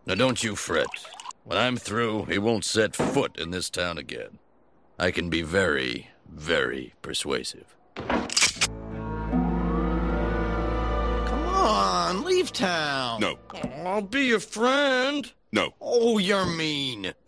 Now don't you fret. When I'm through, he won't set foot in this town again. I can be very, very persuasive. Come on, leave town. No. I'll be your friend. No. Oh, you're mean.